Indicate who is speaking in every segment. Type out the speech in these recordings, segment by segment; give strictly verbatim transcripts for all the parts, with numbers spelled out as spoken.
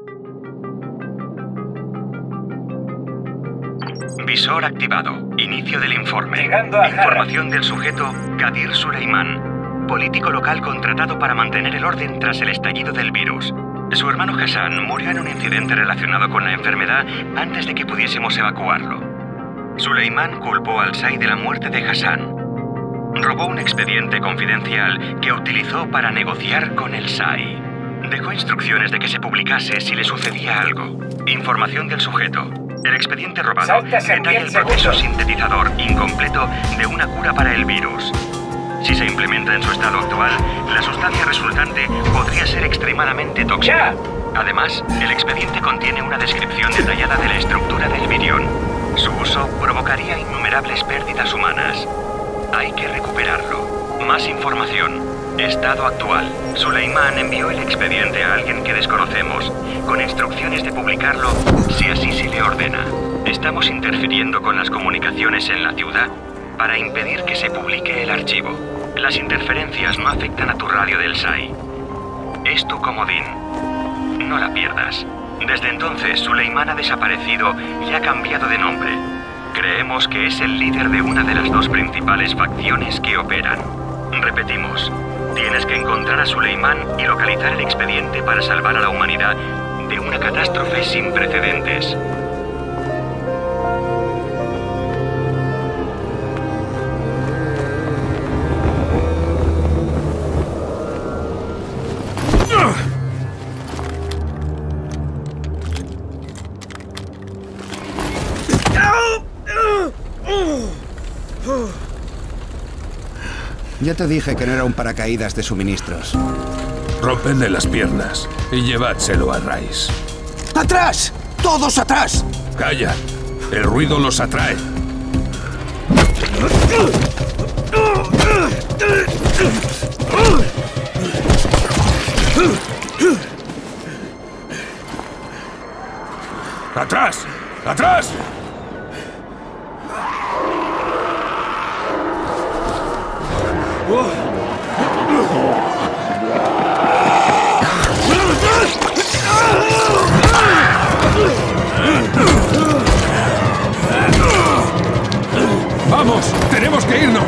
Speaker 1: Visor activado. Inicio del informe.
Speaker 2: Llegando a
Speaker 1: Información del sujeto Qadir Suleiman, político local contratado para mantener el orden tras el estallido del virus. Su hermano Hassan murió en un incidente relacionado con la enfermedad antes de que pudiésemos evacuarlo. Suleiman culpó al S A I de la muerte de Hassan. Robó un expediente confidencial que utilizó para negociar con el S A I. Dejó instrucciones de que se publicase si le sucedía algo. Información del sujeto. El expediente robado detalla el proceso sintetizador incompleto de una cura para el virus. Si se implementa en su estado actual, la sustancia resultante podría ser extremadamente tóxica. Además, el expediente contiene una descripción detallada de la estructura del virión. Su uso provocaría innumerables pérdidas humanas. Hay que recuperarlo. Más información. Estado actual. Suleiman envió el expediente a alguien que desconocemos, con instrucciones de publicarlo si así se le ordena. Estamos interfiriendo con las comunicaciones en la ciudad para impedir que se publique el archivo. Las interferencias no afectan a tu radio del S A I. Es tu comodín. No la pierdas. Desde entonces, Suleiman ha desaparecido y ha cambiado de nombre. Creemos que es el líder de una de las dos principales facciones que operan. Repetimos, tienes que encontrar a Suleiman y localizar el expediente para salvar a la humanidad de una catástrofe sin precedentes.
Speaker 3: Ya te dije que no era un paracaídas de suministros.
Speaker 4: Rompedle las piernas y llevádselo a Rice.
Speaker 3: ¡Atrás! ¡Todos atrás!
Speaker 4: Calla. El ruido los atrae. ¡Atrás! ¡Atrás! ¡Vamos! ¡Tenemos que irnos!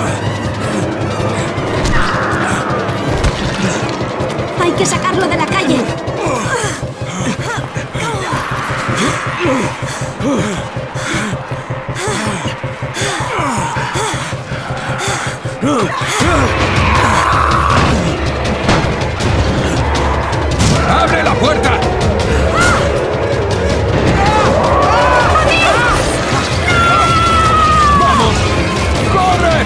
Speaker 5: Hay que sacarlo de la calle.
Speaker 4: ¡Abre la puerta! ¡Vamos! ¡Corre!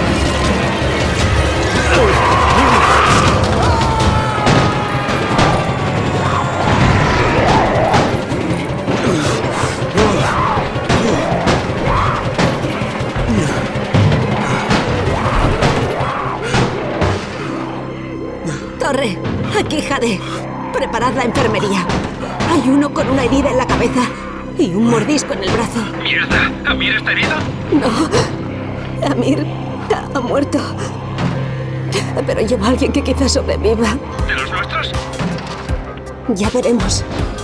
Speaker 5: Torre, aquí Jade. Preparad la enfermería. Hay uno con una herida en la cabeza y un mordisco en el brazo.
Speaker 1: ¡Mierda! ¿Amir está herido?
Speaker 5: No. Amir ha muerto. Pero llevo a alguien que quizás sobreviva.
Speaker 1: ¿De los nuestros?
Speaker 5: Ya veremos.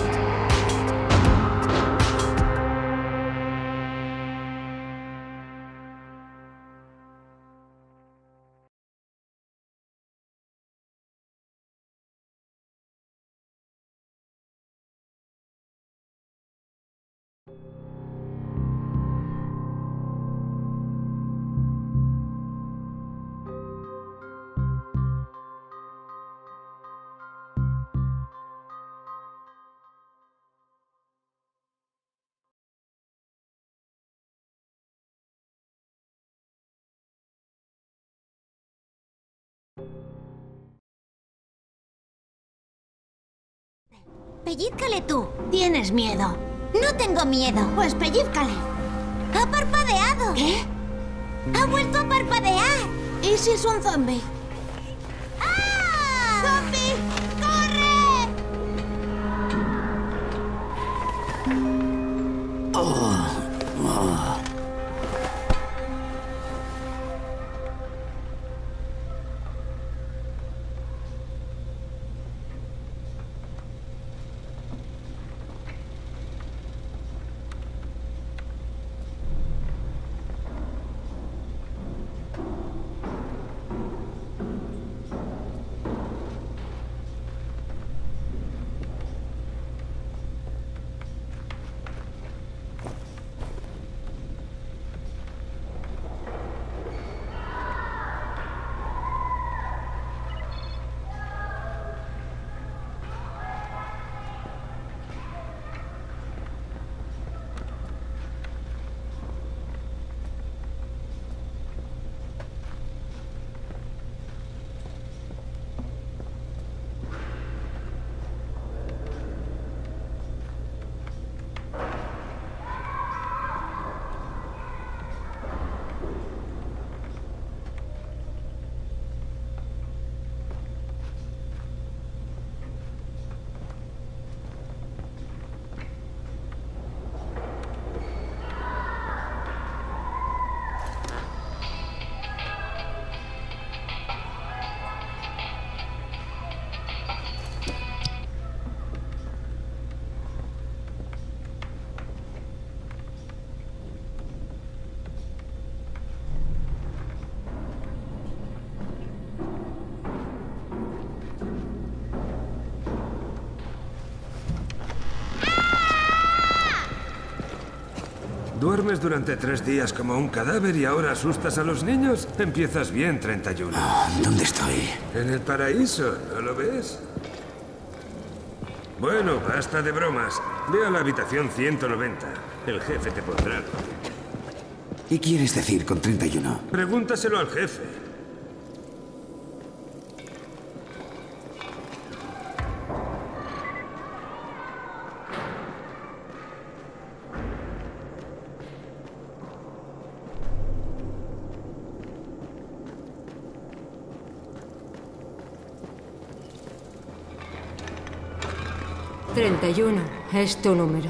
Speaker 6: Pellízcale tú. Tienes miedo. No tengo miedo. Pues pellízcale. Ha parpadeado. ¿Qué? Ha vuelto a parpadear. ¿Y si es un zombie? ¡Ah! ¡Zombie! ¡Corre!
Speaker 3: Oh, oh.
Speaker 4: Duermes durante tres días como un cadáver y ahora asustas a los niños. Empiezas bien, treinta y uno.
Speaker 3: Oh, ¿dónde estoy?
Speaker 4: En el paraíso, ¿no lo ves? Bueno, basta de bromas. Ve a la habitación ciento noventa. El jefe te pondrá algo.
Speaker 3: ¿Qué quieres decir con treinta y uno?
Speaker 4: Pregúntaselo al jefe.
Speaker 5: treinta y uno es tu número.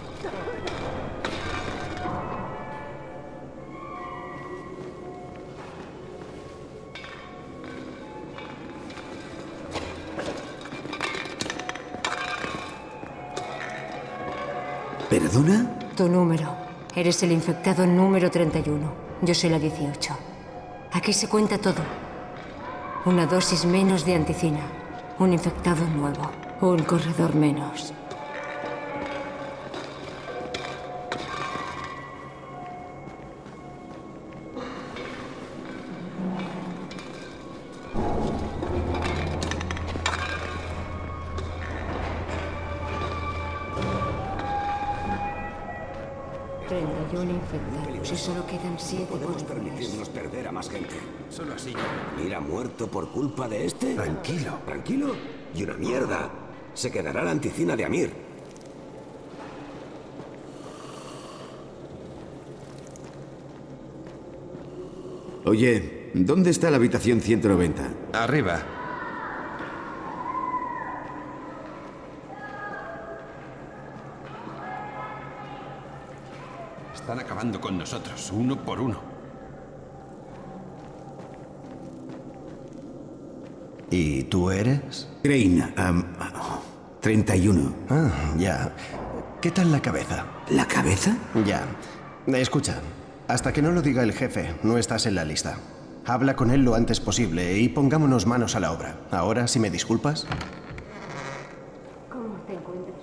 Speaker 3: ¿Perdona?
Speaker 5: Tu número. Eres el infectado número treinta y uno. Yo soy la dieciocho. Aquí se cuenta todo. Una dosis menos de anticina. Un infectado nuevo. Un corredor menos. treinta y uno infectados y solo quedan siete por
Speaker 2: Podemos
Speaker 5: un mes.
Speaker 2: permitirnos perder a más gente.
Speaker 3: Solo así.
Speaker 2: ¿Mira muerto por culpa de este?
Speaker 3: Tranquilo.
Speaker 2: ¿Tranquilo? Y una mierda. Se quedará la anticina de Amir.
Speaker 3: Oye, ¿dónde está la habitación ciento noventa?
Speaker 7: Arriba. Están acabando con nosotros, uno por uno.
Speaker 8: ¿Y tú eres?
Speaker 3: Crane, um, treinta y uno.
Speaker 8: Ah, ya. ¿Qué tal la cabeza?
Speaker 3: ¿La cabeza?
Speaker 8: Ya. Escucha, hasta que no lo diga el jefe, no estás en la lista. Habla con él lo antes posible y pongámonos manos a la obra. Ahora, si me disculpas.
Speaker 5: ¿Cómo te encuentras?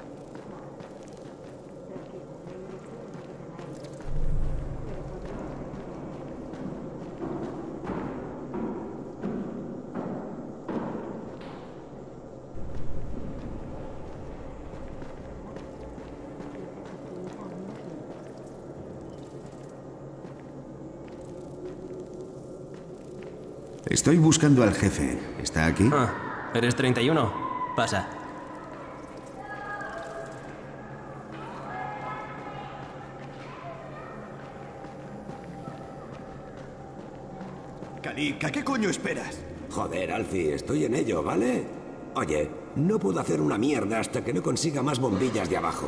Speaker 3: Estoy buscando al jefe. ¿Está aquí?
Speaker 9: Ah, ¿eres treinta y uno? Pasa.
Speaker 2: Kanika, ¿qué coño esperas? Joder, Alfie, estoy en ello, ¿vale? Oye, no puedo hacer una mierda hasta que no consiga más bombillas de abajo.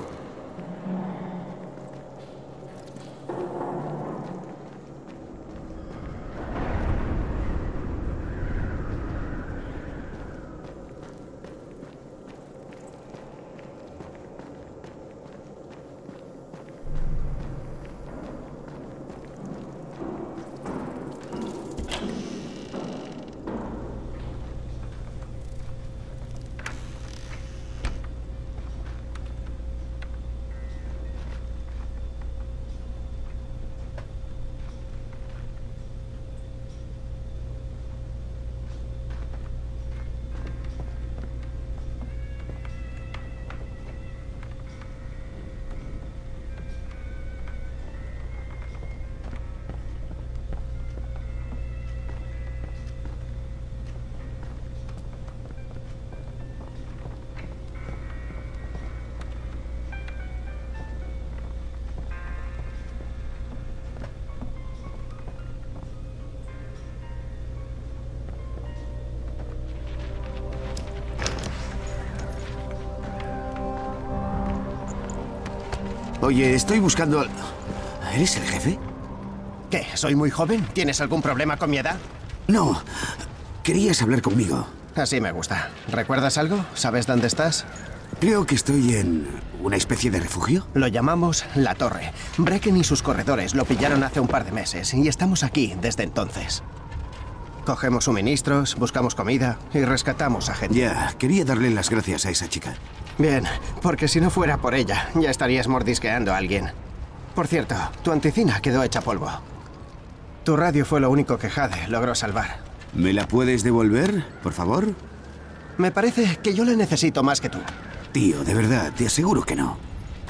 Speaker 3: Oye, estoy buscando al... ¿Eres el jefe?
Speaker 8: ¿Qué? ¿Soy muy joven? ¿Tienes algún problema con mi edad?
Speaker 3: No. Querías hablar conmigo.
Speaker 8: Así me gusta. ¿Recuerdas algo? ¿Sabes dónde estás?
Speaker 3: Creo que estoy en una especie de refugio.
Speaker 8: Lo llamamos La Torre. Brecken y sus corredores lo pillaron hace un par de meses y estamos aquí desde entonces. Cogemos suministros, buscamos comida y rescatamos a gente.
Speaker 3: Ya, quería darle las gracias a esa chica.
Speaker 8: Bien, porque si no fuera por ella, ya estarías mordisqueando a alguien. Por cierto, tu anticina quedó hecha polvo. Tu radio fue lo único que Jade logró salvar.
Speaker 3: ¿Me la puedes devolver, por favor?
Speaker 8: Me parece que yo la necesito más que tú.
Speaker 3: Tío, de verdad, te aseguro que no.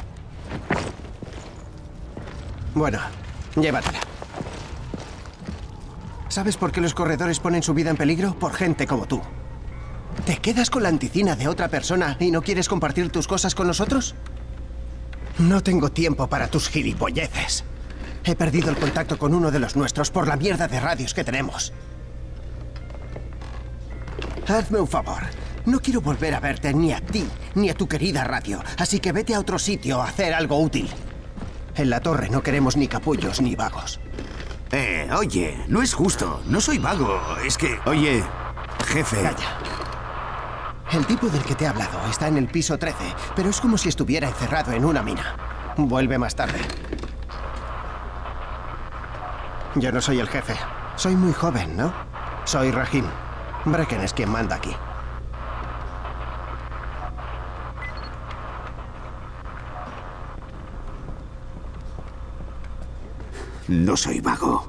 Speaker 8: Bueno, llévatela. ¿Sabes por qué los corredores ponen su vida en peligro? Por gente como tú. ¿Te quedas con la anticina de otra persona y no quieres compartir tus cosas con nosotros? No tengo tiempo para tus gilipolleces. He perdido el contacto con uno de los nuestros por la mierda de radios que tenemos. Hazme un favor. No quiero volver a verte ni a ti, ni a tu querida radio. Así que vete a otro sitio a hacer algo útil. En la torre no queremos ni capullos ni vagos.
Speaker 3: Eh, oye, no es justo. No soy vago, es que... Oye, jefe...
Speaker 8: Calla. El tipo del que te he hablado está en el piso trece, pero es como si estuviera encerrado en una mina. Vuelve más tarde. Yo no soy el jefe. Soy muy joven, ¿no? Soy Rahim. Brecken es quien manda aquí.
Speaker 3: No soy vago.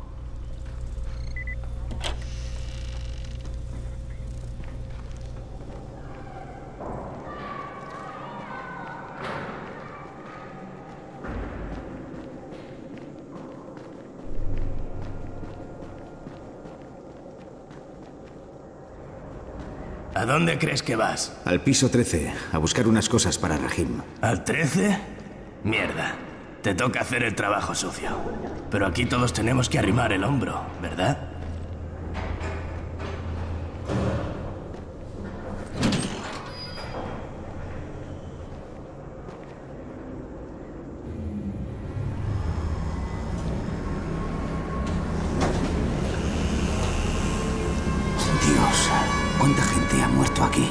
Speaker 10: ¿A dónde crees que vas?
Speaker 3: Al piso trece, a buscar unas cosas para Rahim.
Speaker 10: ¿Al trece? Mierda. Te toca hacer el trabajo sucio. Pero aquí todos tenemos que arrimar el hombro, ¿verdad?
Speaker 3: Dios, ¿cuánta gente ha muerto aquí?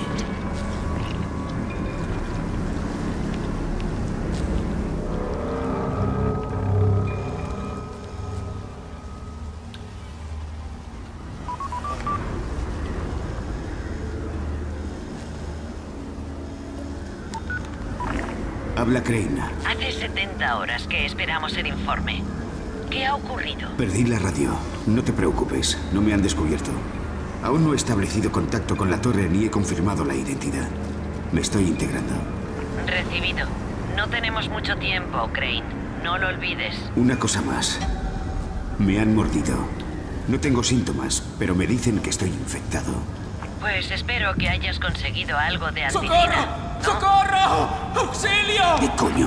Speaker 3: Habla Crane.
Speaker 11: Hace setenta horas que esperamos el informe. ¿Qué ha ocurrido?
Speaker 3: Perdí la radio. No te preocupes, no me han descubierto. Aún no he establecido contacto con la torre ni he confirmado la identidad. Me estoy integrando.
Speaker 11: Recibido. No tenemos mucho tiempo, Crane. No lo olvides.
Speaker 3: Una cosa más. Me han mordido. No tengo síntomas, pero me dicen que estoy infectado.
Speaker 11: Pues espero que hayas conseguido algo de anticina.
Speaker 12: ¡Socorro! ¡Socorro! ¡Auxilio!
Speaker 3: ¿Qué coño?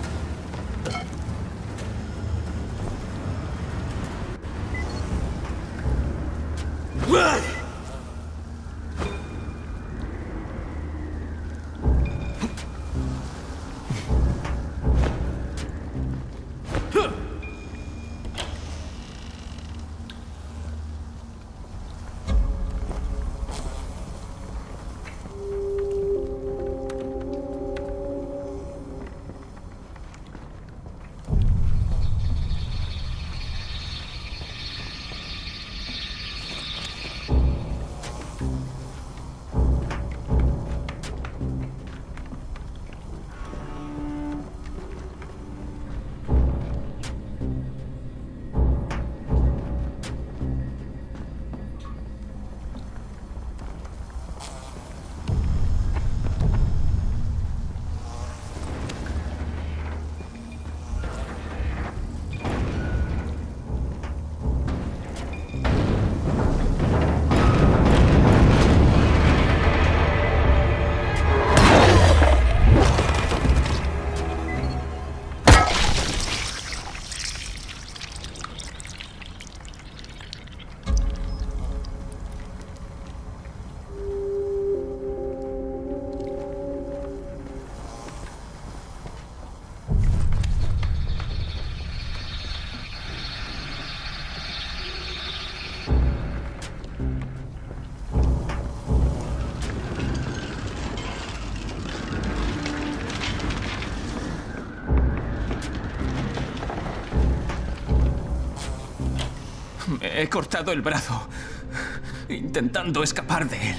Speaker 12: Me he cortado el brazo, intentando escapar de él.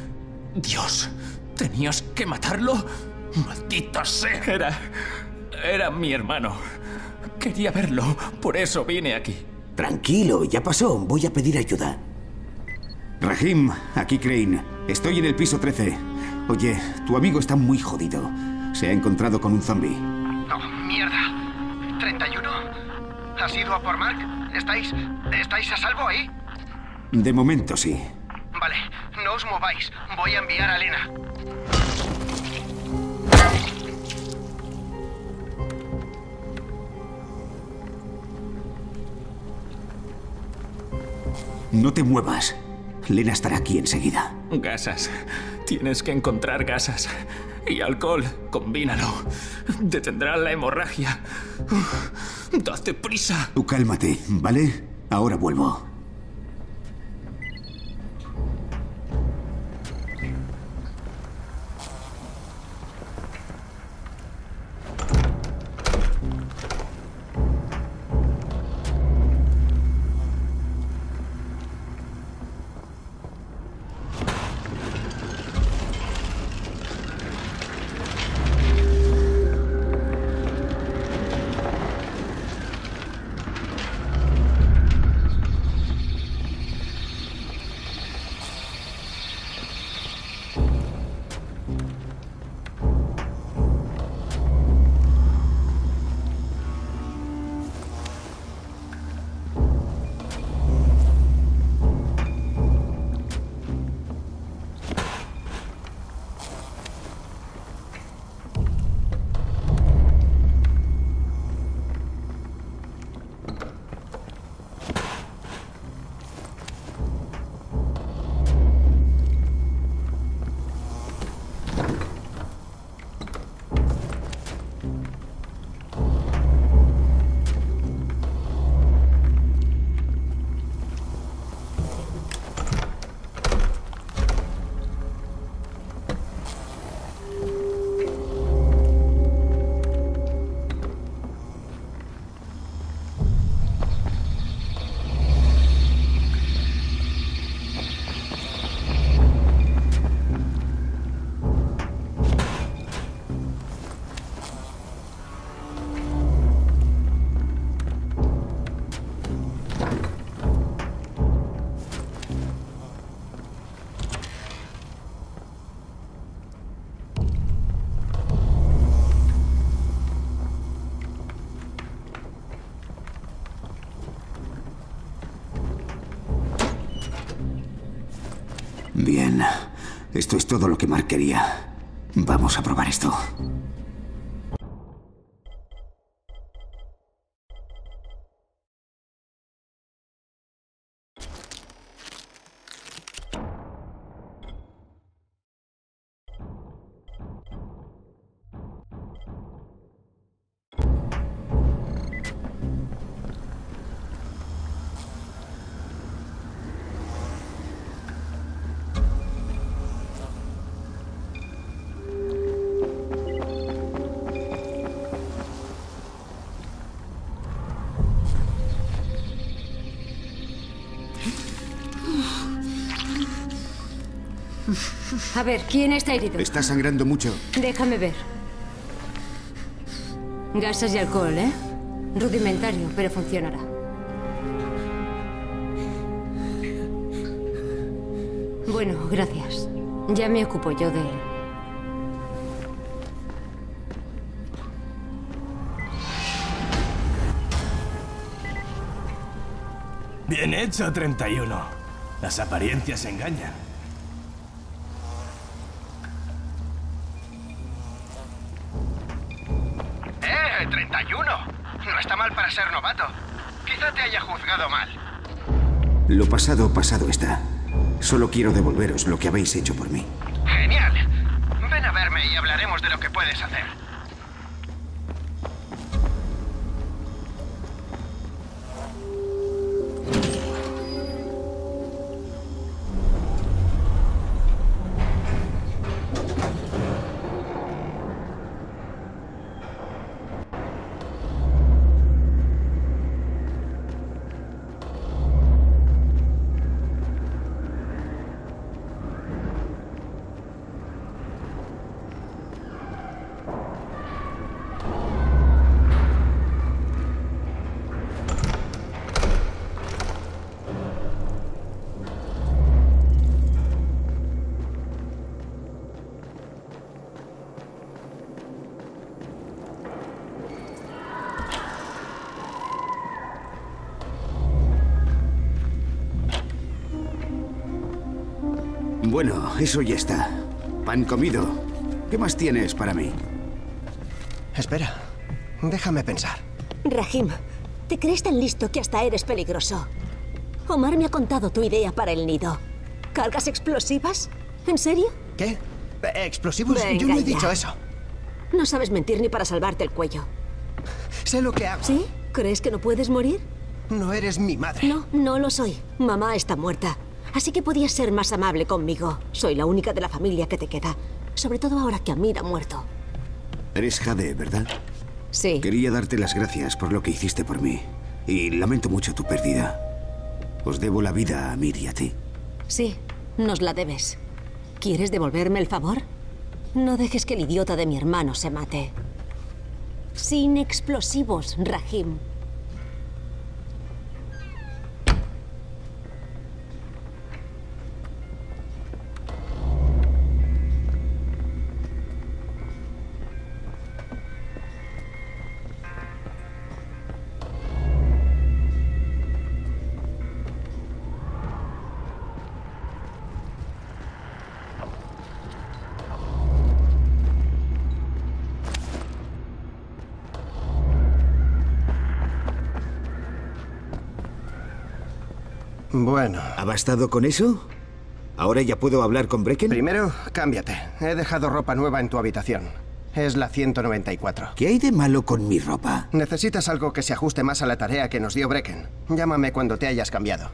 Speaker 12: Dios, ¿tenías que matarlo? ¡Maldita sea! Era... era mi hermano. Quería verlo, por eso vine aquí.
Speaker 3: Tranquilo, ya pasó. Voy a pedir ayuda. Rahim, aquí Crane. Estoy en el piso trece. Oye, tu amigo está muy jodido. Se ha encontrado con un zombie.
Speaker 13: No, mierda. ¿treinta y uno? ¿Has ido a por Mark? ¿Estáis... ¿Estáis a salvo ahí?
Speaker 3: De momento sí.
Speaker 13: Vale, no os mováis. Voy a enviar a Lena.
Speaker 3: No te muevas. Lena estará aquí enseguida.
Speaker 12: Gasas. Tienes que encontrar gasas. Y alcohol. Combínalo. Detendrá la hemorragia. Date prisa.
Speaker 3: Tú cálmate, ¿vale? Ahora vuelvo. Bien. Esto es todo lo que Mark quería. Vamos a probar esto.
Speaker 5: A ver, ¿quién está herido?
Speaker 3: Está sangrando mucho.
Speaker 5: Déjame ver. Gasas y alcohol, ¿eh? Rudimentario, pero funcionará. Bueno, gracias. Ya me ocupo yo de él.
Speaker 10: Bien hecho, treinta y uno. Las apariencias engañan.
Speaker 13: ¡Eh, treinta y uno! No está mal para ser novato. Quizá te haya juzgado mal.
Speaker 3: Lo pasado, pasado está. Solo quiero devolveros lo que habéis hecho por mí.
Speaker 13: Genial. Ven a verme y hablaremos de lo que puedes hacer.
Speaker 3: Bueno, eso ya está. Pan comido. ¿Qué más tienes para mí?
Speaker 8: Espera. Déjame pensar.
Speaker 14: Rahim, te crees tan listo que hasta eres peligroso. Omar me ha contado tu idea para el nido. ¿Cargas explosivas? ¿En serio?
Speaker 8: ¿Qué? ¿Explosivos?
Speaker 14: Venga,
Speaker 8: Yo no he
Speaker 14: ya.
Speaker 8: dicho eso.
Speaker 14: No sabes mentir ni para salvarte el cuello.
Speaker 8: Sé lo que hago.
Speaker 14: ¿Sí? ¿Crees que no puedes morir?
Speaker 8: No eres mi madre.
Speaker 14: No, no lo soy. Mamá está muerta. Así que podías ser más amable conmigo. Soy la única de la familia que te queda. Sobre todo ahora que Amir ha muerto.
Speaker 3: Eres Jade, ¿verdad?
Speaker 14: Sí.
Speaker 3: Quería darte las gracias por lo que hiciste por mí. Y lamento mucho tu pérdida. Os debo la vida a Amir y a ti.
Speaker 14: Sí, nos la debes. ¿Quieres devolverme el favor? No dejes que el idiota de mi hermano se mate. Sin explosivos, Rahim.
Speaker 8: Bueno.
Speaker 3: ¿Ha bastado con eso? ¿Ahora ya puedo hablar con Brecken?
Speaker 8: Primero, cámbiate. He dejado ropa nueva en tu habitación. Es la ciento noventa y cuatro.
Speaker 3: ¿Qué hay de malo con mi ropa?
Speaker 8: Necesitas algo que se ajuste más a la tarea que nos dio Brecken. Llámame cuando te hayas cambiado.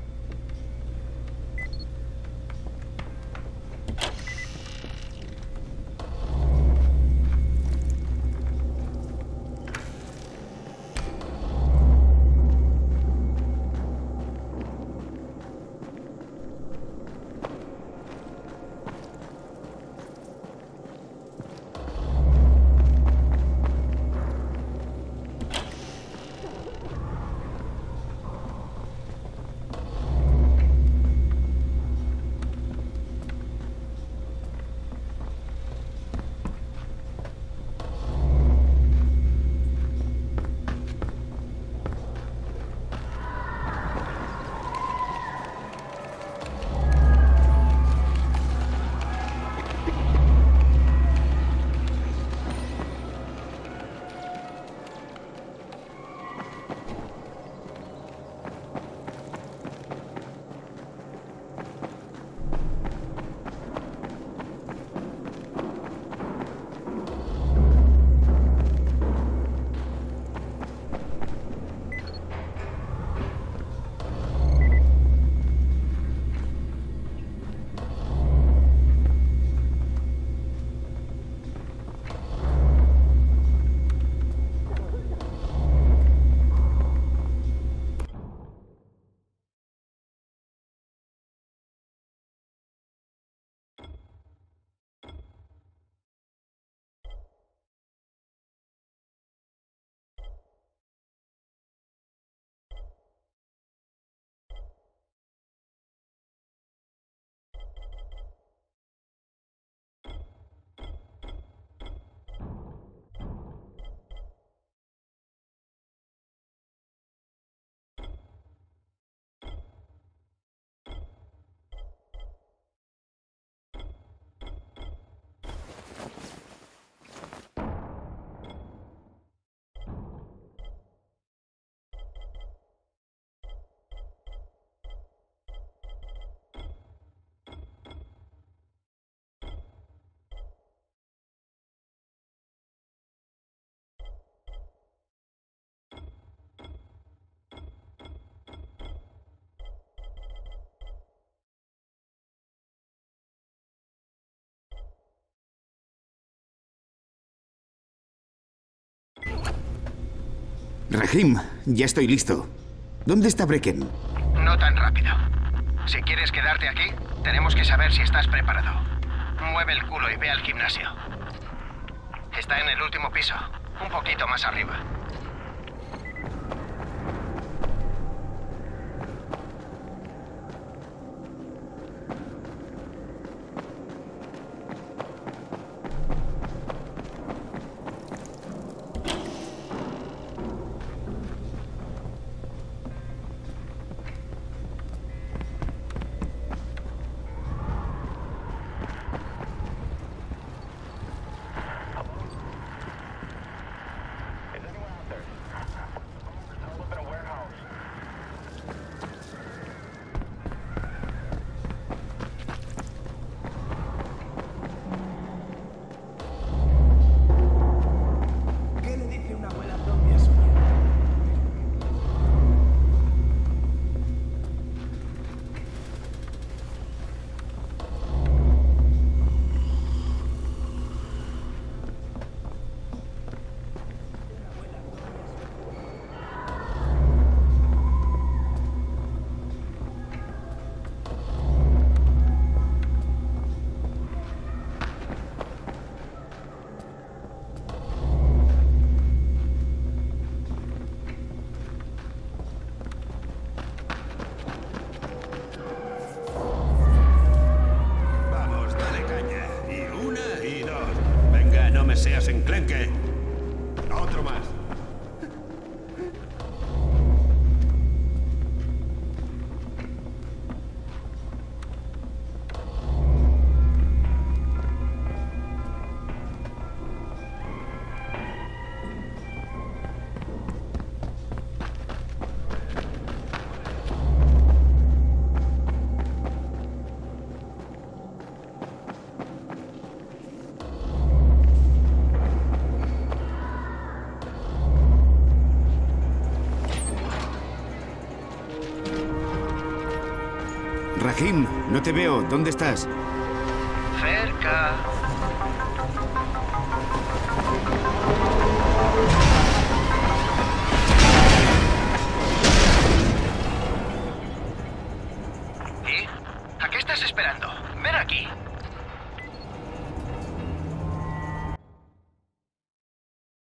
Speaker 3: Rahim, ya estoy listo. ¿Dónde está Brecken?
Speaker 13: No tan rápido. Si quieres quedarte aquí, tenemos que saber si estás preparado. Mueve el culo y ve al gimnasio. Está en el último piso, un poquito más arriba.
Speaker 2: tonterías, enclenque. Otro más.
Speaker 3: Rahim, no te veo. ¿Dónde estás?
Speaker 13: Cerca. ¿Y? ¿A qué estás esperando? Ven aquí.